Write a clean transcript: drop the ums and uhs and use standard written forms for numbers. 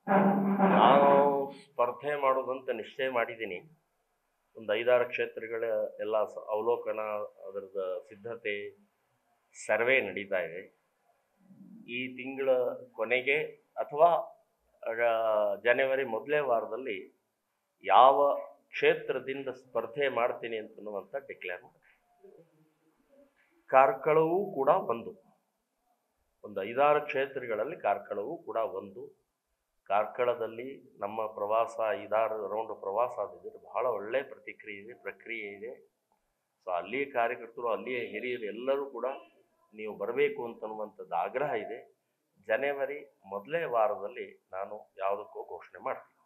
ನಾನು ಸ್ಪರ್ಧೆ ಮಾಡೋದಂತ ನಿಶ್ಚಯ ಮಾಡಿದ್ದೀನಿ. ಒಂದು 5-6 ಕ್ಷೇತ್ರಗಳ ಎಲ್ಲ ಅವಲೋಕನ, ಅದರದ ಸಿದ್ಧತೆ, ಸರ್ವೆ ನಡೀತಾ ಇದೆ. ಈ ತಿಂಗಳ ಕೊನೆಗೆ ಅಥವಾ ಜನವರಿ ಮೊದಲೇ ವಾರದಲ್ಲಿ ಯಾವ ಕ್ಷೇತ್ರದಿಂದ ಸ್ಪರ್ಧೆ ಮಾಡ್ತೀನಿ ಅಂತನ್ನುವಂಥ ಡಿಕ್ಲೇರ್ ಮಾಡ್ತೀನಿ. ಕಾರ್ಕಳವೂ ಕೂಡ ಒಂದು 5-6 ಕ್ಷೇತ್ರಗಳಲ್ಲಿ ಕಾರ್ಕಳವೂ ಕೂಡ ಒಂದು. ಕಾರ್ಕಳದಲ್ಲಿ ನಮ್ಮ ಪ್ರವಾಸ 5-6 ರೌಂಡ್ ಪ್ರವಾಸ ಆದಿದ್ದರೆ ಬಹಳ ಒಳ್ಳೆಯ ಪ್ರಕ್ರಿಯೆ ಇದೆ. ಸೊ ಅಲ್ಲಿಯ ಕಾರ್ಯಕರ್ತರು, ಅಲ್ಲಿಯ ಹಿರಿಯರು ಎಲ್ಲರೂ ಕೂಡ ನೀವು ಬರಬೇಕು ಅಂತನ್ನುವಂಥದ್ದು ಆಗ್ರಹ ಇದೆ. ಜನವರಿ ಮೊದಲೇ ವಾರದಲ್ಲಿ ನಾನು ಯಾವುದಕ್ಕೂ ಘೋಷಣೆ ಮಾಡ್ತೀನಿ.